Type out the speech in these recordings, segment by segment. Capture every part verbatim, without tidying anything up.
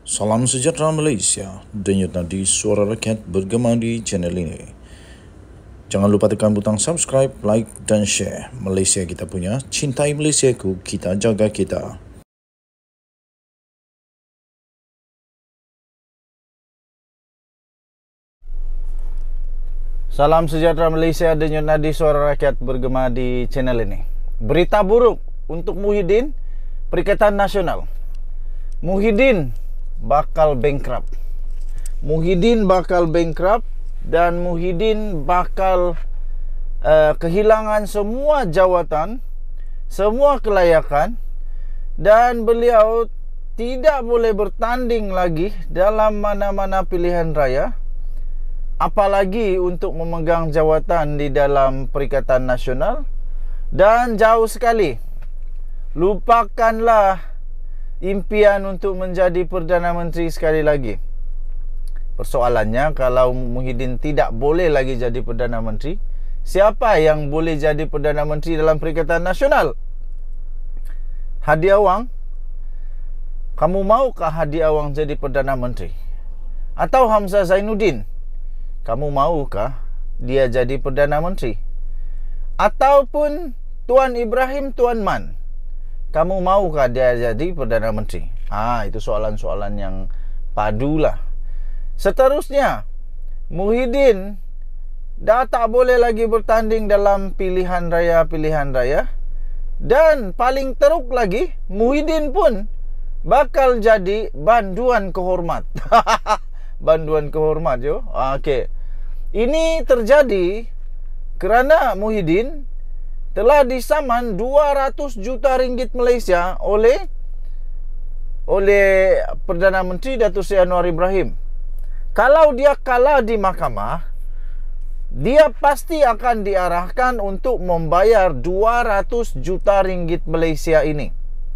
Salam sejahtera Malaysia, denyut nadi suara rakyat bergema di channel ini. Jangan lupa tekan butang subscribe, like dan share. Malaysia kita punya, cintai Malaysiaku, kita jaga kita. Salam sejahtera Malaysia, denyut nadi suara rakyat bergema di channel ini. Berita buruk untuk Muhyiddin, Perikatan Nasional. Muhyiddin bakal bankrupt. Muhyiddin bakal bankrupt dan Muhyiddin bakal uh, kehilangan semua jawatan, semua kelayakan, dan beliau tidak boleh bertanding lagi dalam mana-mana pilihan raya, apalagi untuk memegang jawatan di dalam Perikatan Nasional. Dan jauh sekali, lupakanlah impian untuk menjadi Perdana Menteri sekali lagi. Persoalannya, kalau Muhyiddin tidak boleh lagi jadi Perdana Menteri, siapa yang boleh jadi Perdana Menteri dalam Perikatan Nasional? Hadi Awang. Kamu maukah Hadi Awang jadi Perdana Menteri? Atau Hamzah Zainuddin? Kamu maukah dia jadi Perdana Menteri? Ataupun Tuan Ibrahim Tuan Man, kamu maukah dia jadi Perdana Menteri? Ah, itu soalan-soalan yang padulah. Seterusnya, Muhyiddin dah tak boleh lagi bertanding dalam pilihan raya-pilihan raya. Dan paling teruk lagi, Muhyiddin pun bakal jadi banduan kehormat. Banduan kehormat, jo. Okey. Ini terjadi kerana Muhyiddin telah disaman dua ratus juta ringgit Malaysia oleh oleh Perdana Menteri Datuk Seri Anwar Ibrahim. Kalau dia kalah di mahkamah, dia pasti akan diarahkan untuk membayar dua ratus juta ringgit Malaysia ini.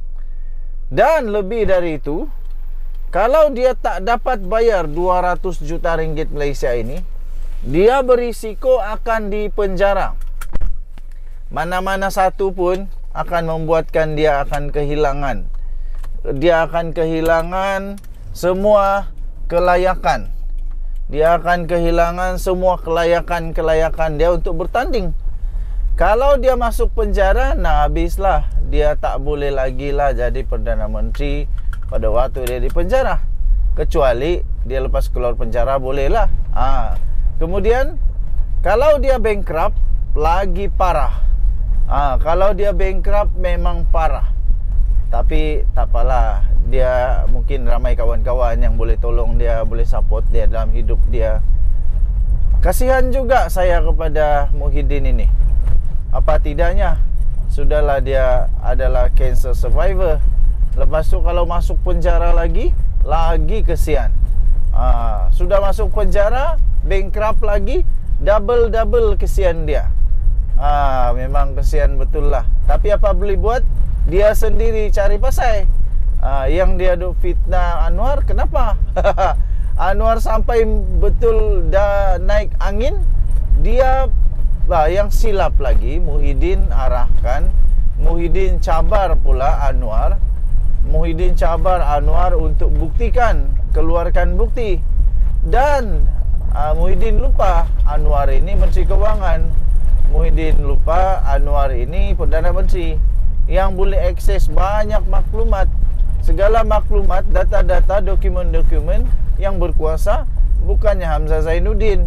Dan lebih dari itu, kalau dia tak dapat bayar dua ratus juta ringgit Malaysia ini, dia berisiko akan dipenjara. Mana-mana satu pun akan membuatkan dia akan kehilangan. Dia akan kehilangan semua kelayakan. Dia akan kehilangan semua kelayakan-kelayakan dia untuk bertanding. Kalau dia masuk penjara, nah habislah. Dia tak boleh lagi lah jadi Perdana Menteri pada waktu dia di penjara. Kecuali dia lepas keluar penjara, bolehlah. Ah. Kemudian, kalau dia bankrupt, lagi parah. Ah, kalau dia bankrupt memang parah. Tapi tak apalah, dia mungkin ramai kawan-kawan yang boleh tolong dia, boleh support dia dalam hidup dia. Kasihan juga saya kepada Muhyiddin ini. Apa tidaknya, sudahlah dia adalah cancer survivor. Lepas tu kalau masuk penjara lagi, lagi kesian. Ah, sudah masuk penjara, bankrupt lagi, double-double kesian dia. Ah, memang kesian betul lah. Tapi apa boleh buat? Dia sendiri cari pasal. Ah, yang dia duk fitnah Anwar, kenapa? Anwar sampai betul dah naik angin, dia bah, yang silap lagi. Muhyiddin arahkan, Muhyiddin cabar pula Anwar. Muhyiddin cabar Anwar untuk buktikan, keluarkan bukti. Dan ah, Muhyiddin lupa Anwar ini Menteri Kewangan. Muhyiddin lupa Anwar ini Perdana Menteri yang boleh akses banyak maklumat, segala maklumat, data-data, dokumen-dokumen yang berkuasa. Bukannya Hamzah Zainuddin,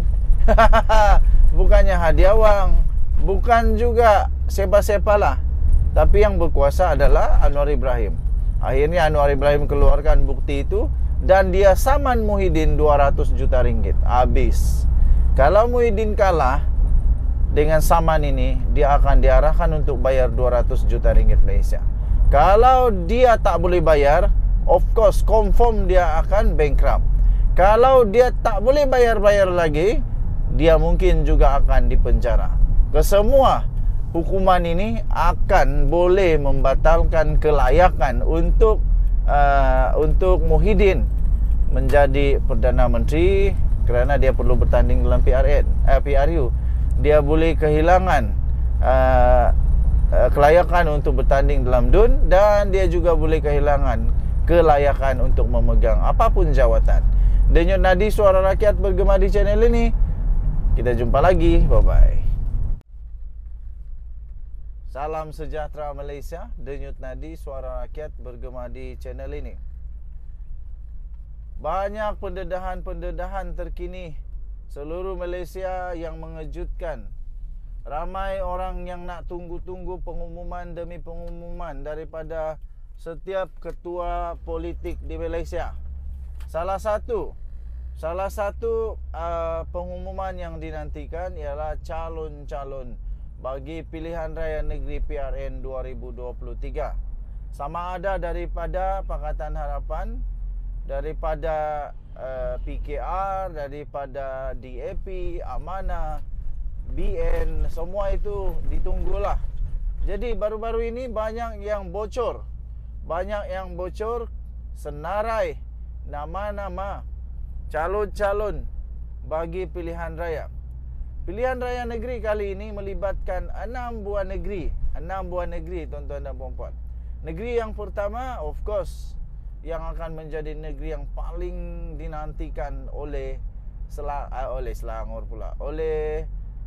bukannya Hadi Awang, bukan juga siapa-siapalah, tapi yang berkuasa adalah Anwar Ibrahim. Akhirnya Anwar Ibrahim keluarkan bukti itu dan dia saman Muhyiddin dua ratus juta ringgit. Habis. Kalau Muhyiddin kalah dengan saman ini, dia akan diarahkan untuk bayar dua ratus juta ringgit Malaysia. Kalau dia tak boleh bayar, of course, confirm dia akan bankrupt. Kalau dia tak boleh bayar-bayar lagi, dia mungkin juga akan dipenjara. Kesemua hukuman ini akan boleh membatalkan kelayakan untuk uh, untuk Muhyiddin menjadi Perdana Menteri kerana dia perlu bertanding dalam P R N, eh, P R U. Dia boleh kehilangan uh, uh, kelayakan untuk bertanding dalam D U N, dan dia juga boleh kehilangan kelayakan untuk memegang apapun jawatan. Denyut nadi suara rakyat bergema di channel ini. Kita jumpa lagi. Bye-bye. Salam sejahtera Malaysia. Denyut nadi suara rakyat bergema di channel ini. Banyak pendedahan-pendedahan terkini seluruh Malaysia yang mengejutkan. Ramai orang yang nak tunggu-tunggu pengumuman demi pengumuman daripada setiap ketua politik di Malaysia. Salah satu Salah satu uh, pengumuman yang dinantikan ialah calon-calon bagi pilihan raya negeri P R N dua ribu dua puluh tiga. Sama ada daripada Pakatan Harapan, daripada uh, P K R, daripada D A P, Amanah, B N, semua itu ditunggulah. Jadi baru-baru ini banyak yang bocor. Banyak yang bocor senarai nama-nama calon-calon bagi pilihan raya. Pilihan raya negeri kali ini melibatkan enam buah negeri. Enam buah negeri, tuan-tuan dan puan-puan. Negeri yang pertama, of course, yang akan menjadi negeri yang paling dinantikan oleh Sel- uh, oleh Selangor pula, oleh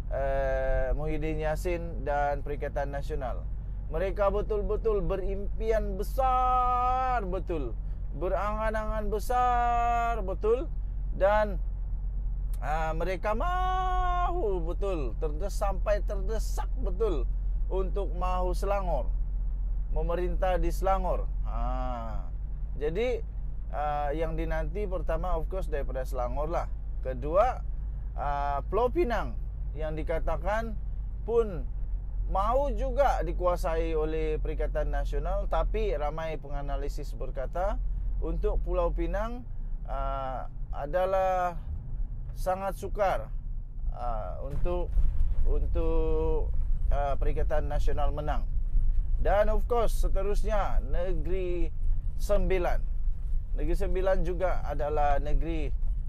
uh, Muhyiddin Yassin dan Perikatan Nasional. Mereka betul-betul berimpian besar betul, berangan-angan besar betul, dan uh, mereka mahu betul, terdes sampai terdesak betul untuk mahu Selangor, memerintah di Selangor. Ha. Jadi uh, yang dinanti pertama of course daripada Selangor lah. Kedua, uh, Pulau Pinang yang dikatakan pun mahu juga dikuasai oleh Perikatan Nasional, tapi ramai penganalisis berkata untuk Pulau Pinang uh, adalah sangat sukar uh, untuk untuk uh, Perikatan Nasional menang. Dan of course seterusnya Negeri Sembilan. Negeri Sembilan juga adalah negeri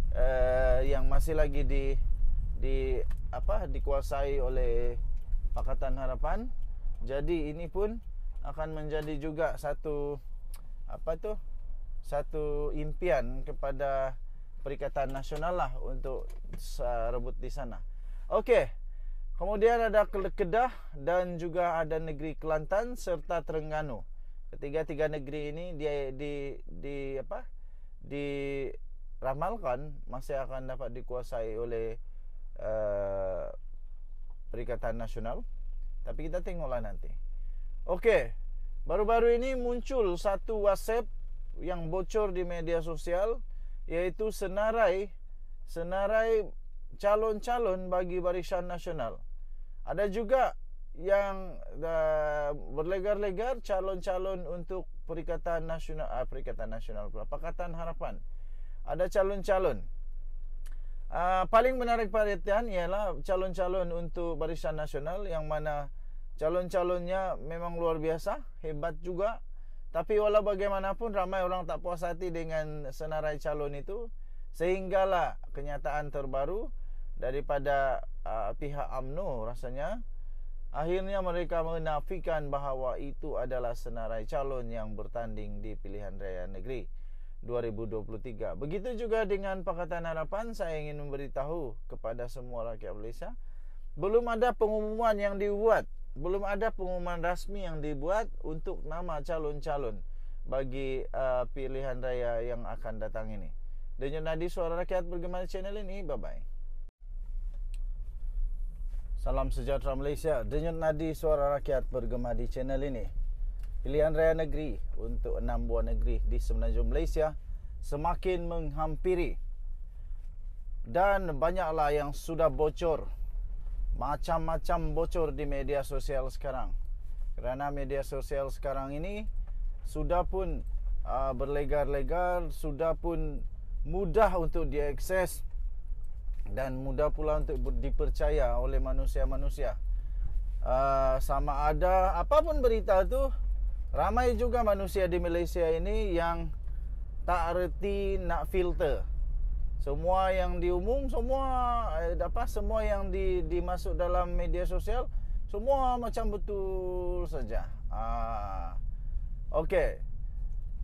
uh, yang masih lagi di di apa dikuasai oleh Pakatan Harapan. Jadi ini pun akan menjadi juga satu apa tu satu impian kepada Perikatan Nasional lah untuk uh, rebut di sana. Okey. Kemudian ada Kedah dan juga ada negeri Kelantan serta Terengganu. Ketiga-tiga negeri ini dia di di apa? diramalkan masih akan dapat dikuasai oleh uh, Perikatan Nasional. Tapi kita tengoklah nanti. Okey. Baru-baru ini muncul satu WhatsApp yang bocor di media sosial, iaitu senarai senarai calon-calon bagi Barisan Nasional. Ada juga yang uh, berlegar-legar calon-calon untuk Perikatan Nasional, uh, Perikatan Nasional pula, Pakatan Harapan. Ada calon-calon. Uh, paling menarik perhatian ialah calon-calon untuk Barisan Nasional, yang mana calon-calonnya memang luar biasa, hebat juga. Tapi walau bagaimanapun ramai orang tak puas hati dengan senarai calon itu, sehinggalah kenyataan terbaru daripada uh, pihak U M N O rasanya, akhirnya mereka menafikan bahawa itu adalah senarai calon yang bertanding di pilihan raya negeri dua ribu dua puluh tiga. Begitu juga dengan Pakatan Harapan. Saya ingin memberitahu kepada semua rakyat Malaysia, belum ada pengumuman yang dibuat, belum ada pengumuman rasmi yang dibuat untuk nama calon-calon bagi uh, pilihan raya yang akan datang ini. Denyut nadi suara rakyat bergema di channel ini. Bye-bye. Salam sejahtera Malaysia. Denyut nadi suara rakyat bergema di channel ini. Pilihan raya negeri untuk enam buah negeri di semenanjung Malaysia semakin menghampiri, dan banyaklah yang sudah bocor. Macam-macam bocor di media sosial sekarang. Kerana media sosial sekarang ini sudah pun uh, berlegar-legar, sudah pun mudah untuk diakses dan mudah pula untuk dipercaya oleh manusia-manusia. Uh, sama ada apapun berita tu, ramai juga manusia di Malaysia ini yang tak reti nak filter. Semua yang diumum, semua eh, apa semua yang di dimasuk dalam media sosial, semua macam betul saja. Ah. Okey.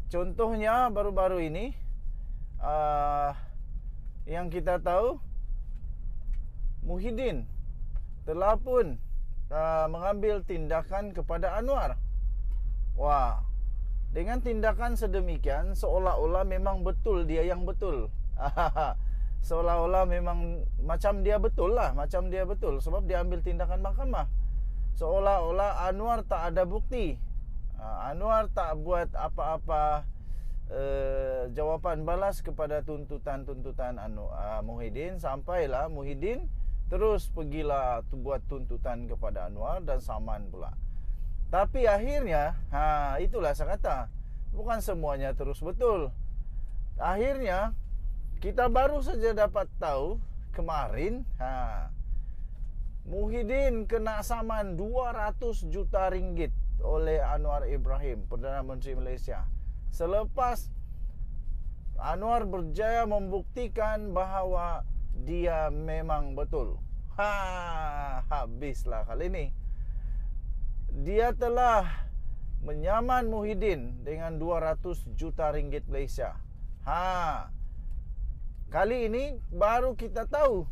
Contohnya baru-baru ini uh, yang kita tahu, Muhyiddin telah pun uh, mengambil tindakan kepada Anwar. Wah, dengan tindakan sedemikian seolah-olah memang betul dia yang betul. Seolah-olah memang macam dia betul lah, macam dia betul sebab dia ambil tindakan mahkamah. Seolah-olah Anwar tak ada bukti. uh, Anwar tak buat apa-apa uh, jawapan balas kepada tuntutan-tuntutan anu, uh, Muhyiddin. Sampailah Muhyiddin terus pergilah tu buat tuntutan kepada Anwar dan saman pula. Tapi akhirnya, ha, itulah saya kata, bukan semuanya terus betul. Akhirnya kita baru saja dapat tahu kemarin, ha, Muhyiddin kena saman dua ratus juta ringgit oleh Anwar Ibrahim, Perdana Menteri Malaysia, selepas Anwar berjaya membuktikan bahawa dia memang betul. Ha, habislah kali ini. Dia telah menyaman Muhyiddin dengan dua ratus juta ringgit Malaysia. Ha, kali ini baru kita tahu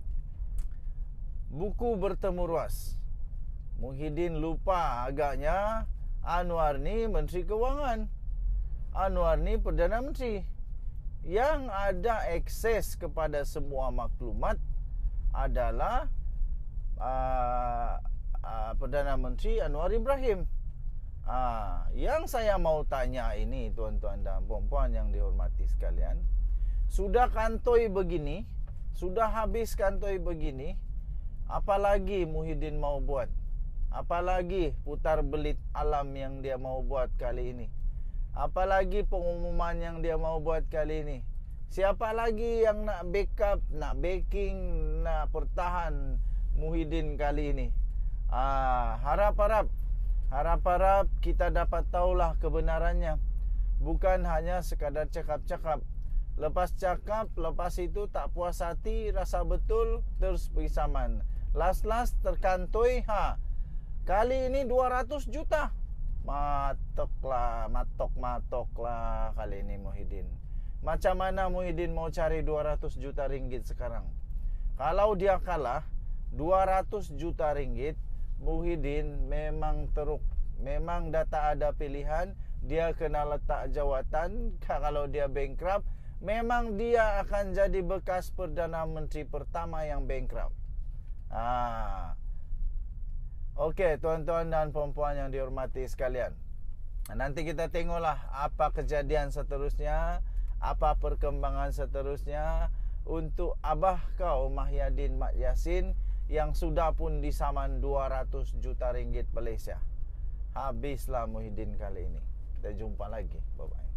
buku bertemu ruas. Muhyiddin lupa agaknya Anwar ni Menteri Kewangan, Anwar ni Perdana Menteri yang ada akses kepada semua maklumat adalah uh, uh, Perdana Menteri Anwar Ibrahim. uh, Yang saya mau tanya ini, tuan-tuan dan puan-puan yang dihormati sekalian, sudah kantoi begini, sudah habis kantoi begini, apalagi Muhyiddin mau buat? Apalagi putar belit alam yang dia mau buat kali ini? Apalagi pengumuman yang dia mau buat kali ini? Siapa lagi yang nak backup, nak backing, nak pertahan Muhyiddin kali ini? Ah, harap-harap Harap-harap kita dapat tahulah kebenarannya. Bukan hanya sekadar cakap-cakap. Lepas cakap, lepas itu tak puas hati, rasa betul, terus pergi saman. Last-last terkantoi, ha, kali ini dua ratus juta. Matoklah, matok-matoklah kali ini Muhyiddin. Macam mana Muhyiddin mau cari dua ratus juta ringgit sekarang? Kalau dia kalah dua ratus juta ringgit, Muhyiddin memang teruk. Memang dah tak ada pilihan. Dia kena letak jawatan. Kalau dia bankrupt, memang dia akan jadi bekas Perdana Menteri pertama yang bankrupt. Ah. Okey, tuan-tuan dan puan-puan yang dihormati sekalian, nanti kita tengoklah apa kejadian seterusnya, apa perkembangan seterusnya untuk abah kau Mahyadin Mat Yassin yang sudah pun disaman dua ratus juta ringgit Malaysia. Habislah Muhyiddin kali ini. Kita jumpa lagi. Bye-bye.